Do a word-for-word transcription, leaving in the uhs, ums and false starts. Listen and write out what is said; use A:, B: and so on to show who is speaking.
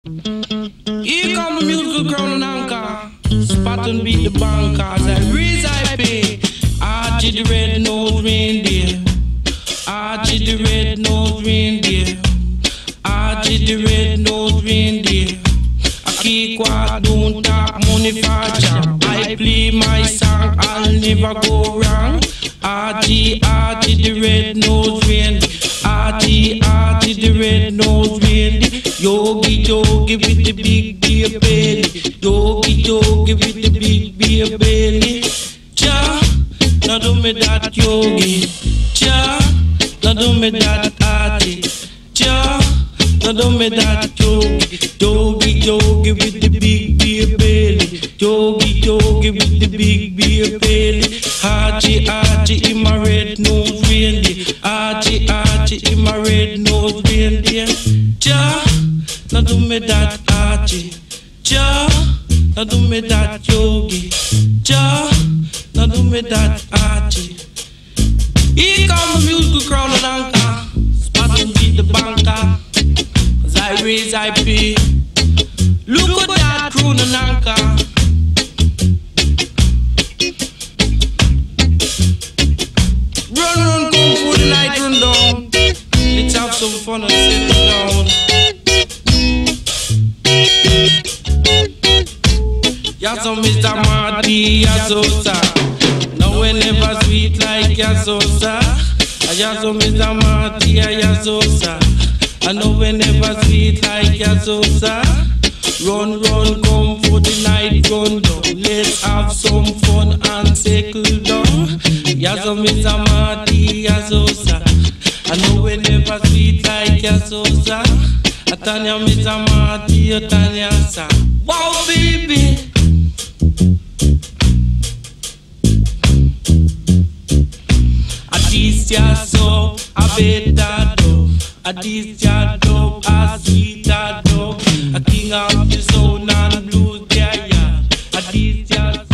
A: Here come the musical crown and anchor. Spot and beat the bankers. I raise I pay. Archie the red nose reindeer. Archie the red nose reindeer. Archie the red nose reindeer. I keep quiet, don't talk money for job. I play my song, I'll never go wrong. Archie, Archie the red nose reindeer. Archie, Archie the red nose reindeer. Yogi, yogi with the big beer belly. Yogi, yogi with the big beer belly. Cha, now do me that yogi. Cha, now do me that Archie. Cha, now do me that yogi. Yogi, yogi with the big beer belly. Yogi, yogi with the big beer belly. Archie, Archie in my red nose reindeer. Archie, Archie in my red nose reindeer. Ja, now do me that Archie. Ja, now do me that yogi. Ja, now do me that Archie. Here comes the musical crown and anchor. Spot and beat the banker. As I raise, I pay. Look at that crown and anchor. Run, run, come for the night, run down. Let's have some fun and settle down. Yaso Mister Marty, yaso sir. No one ever sweet like yaso sir. Yaso Mister Marty, yaso sir. I know we never sweet like yaso sir. Run, run, come for the night, run down. Let's have some fun and settle down. Yaso Mister Marty, yaso sir. I know we never sweet like yaso sir. I tell you Mister Marty, I tell you sir. Wow baby. A this yaso, a better dove. A this yaso, a sweeter dove. A king of the soul and blues, yeah yeah. A this yaso.